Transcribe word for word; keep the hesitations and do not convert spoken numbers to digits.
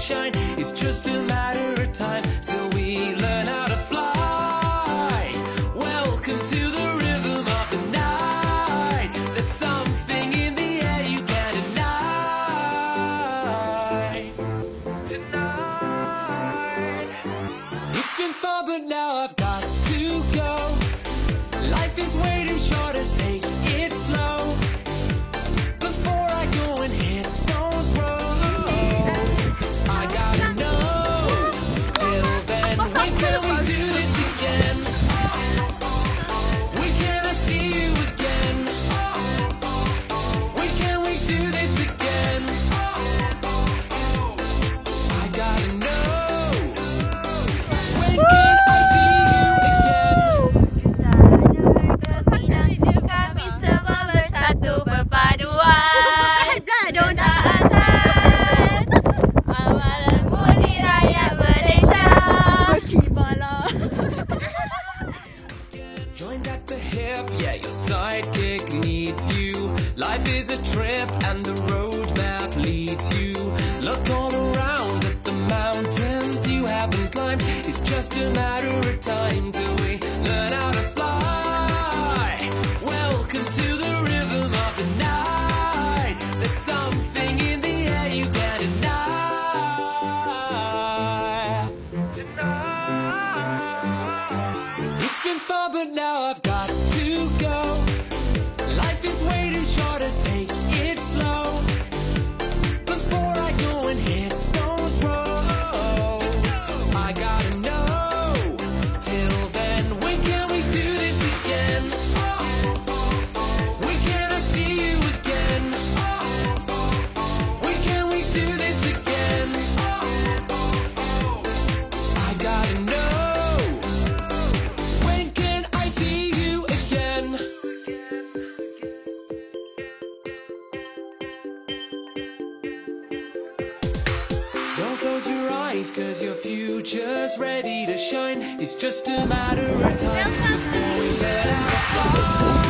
shine. It's just a matter of time till we learn how to fly. Welcome to the rhythm of the night. There's something in the air you can't deny. Tonight. It's been fun, but now I've got to go. Life is way too short to take it slow. Before I go and hit those roads, I gotta know. Till then, when can we do this again? When can I see you again? When can we do this again? I gotta know. When can I see you again? Kami semua bersatu perpaduan Kedatangan amalan murni rakyat Malaysia. Joined at the hip, yeah, your sidekick needs you. Life is a trip and the roadmap leads you. Look all around at the mountains you haven't climbed. It's just a matter of time till we learn how to fly. Welcome to the rhythm of the night. There's something in the air you can't deny. It's been fun, but now I've got to go. Life is way too short to take it slow. Before I go and hit those roads, I gotta know. Till then, when can we do this again? When can I see you again? When can we do this again? I gotta know. When can I see you again? Don't close your eyes, cause your future's ready to shine. It's just a matter of time before we let out a fly.